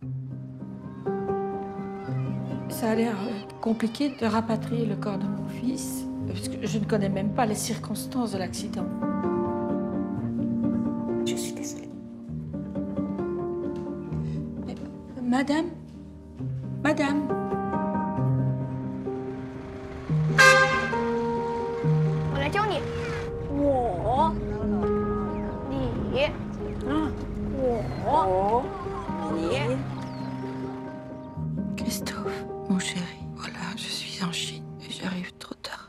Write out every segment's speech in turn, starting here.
Ça a l'air compliqué de rapatrier le corps de mon fils, parce que je ne connais même pas les circonstances de l'accident. Je suis désolée. Mais, madame, madame. 我来教你，我，你，我，你。 Christophe, mon chéri, voilà, je suis en Chine et j'arrive trop tard.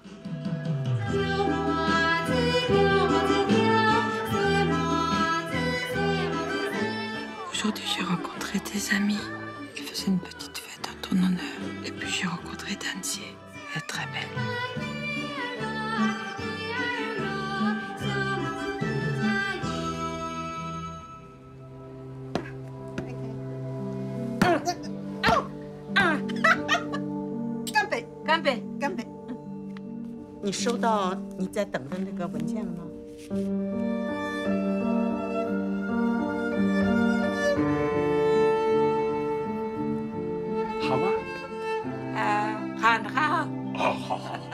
Aujourd'hui, j'ai rencontré des amis qui faisaient une petite fête en ton honneur. Et puis j'ai rencontré Danzier. Elle est très belle. Campé. 你收到你在等的那个文件了吗？ 好吧。 喊。 好好好。